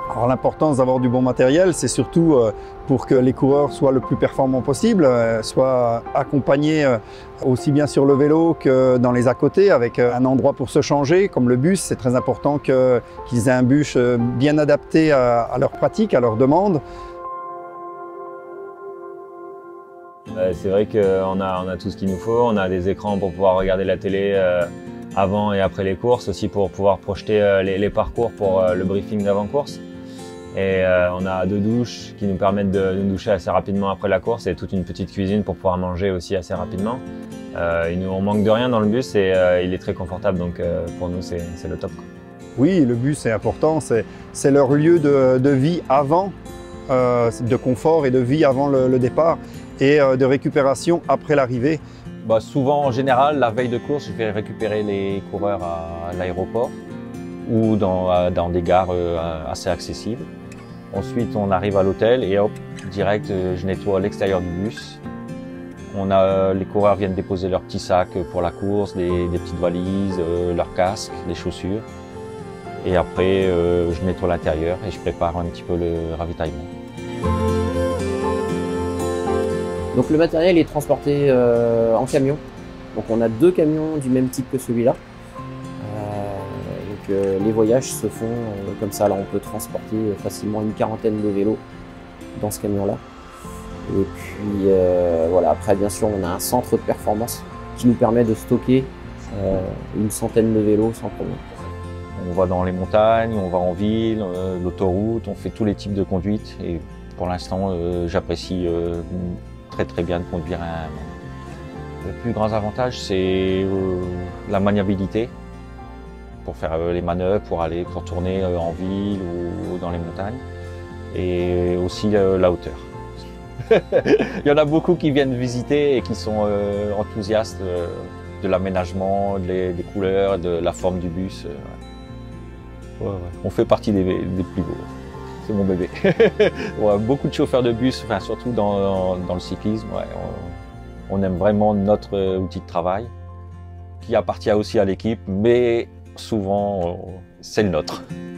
Alors l'importance d'avoir du bon matériel, c'est surtout pour que les coureurs soient le plus performants possible, soient accompagnés aussi bien sur le vélo que dans les à côté, avec un endroit pour se changer, comme le bus. C'est très important qu'ils aient un bus bien adapté à leur pratique, à leurs demandes. C'est vrai qu'on a tout ce qu'il nous faut, on a des écrans pour pouvoir regarder la télé avant et après les courses, aussi pour pouvoir projeter les parcours pour le briefing d'avant-course. Et on a 2 douches qui nous permettent de nous doucher assez rapidement après la course et toute une petite cuisine pour pouvoir manger aussi assez rapidement. On manque de rien dans le bus et il est très confortable, donc pour nous c'est le top, quoi. Oui, le bus c'est important, c'est leur lieu de vie avant, de confort et de vie avant le départ et de récupération après l'arrivée. Souvent, en général, la veille de course, je vais récupérer les coureurs à l'aéroport ou dans des gares assez accessibles. Ensuite, on arrive à l'hôtel et hop, direct, je nettoie l'extérieur du bus. Les coureurs viennent déposer leurs petits sacs pour la course, des petites valises, leurs casques, les chaussures. Et après, je nettoie l'intérieur et je prépare un petit peu le ravitaillement. Donc le matériel est transporté en camion. Donc on a 2 camions du même type que celui-là. Les voyages se font comme ça. Là, on peut transporter facilement une 40aine de vélos dans ce camion-là. Et puis voilà, après bien sûr on a un centre de performance qui nous permet de stocker une centaine de vélos sans problème. On va dans les montagnes, on va en ville, l'autoroute, on fait tous les types de conduite et pour l'instant j'apprécie très bien de conduire un. Le plus grand avantage c'est la maniabilité pour faire les manœuvres, pour tourner en ville ou dans les montagnes et aussi la hauteur. Il y en a beaucoup qui viennent visiter et qui sont enthousiastes de l'aménagement, des couleurs, de la forme du bus. Ouais. On fait partie des plus beaux. C'est mon bébé. Ouais, beaucoup de chauffeurs de bus, enfin, surtout dans le cyclisme, ouais, on aime vraiment notre outil de travail qui appartient aussi à l'équipe, mais souvent c'est le nôtre.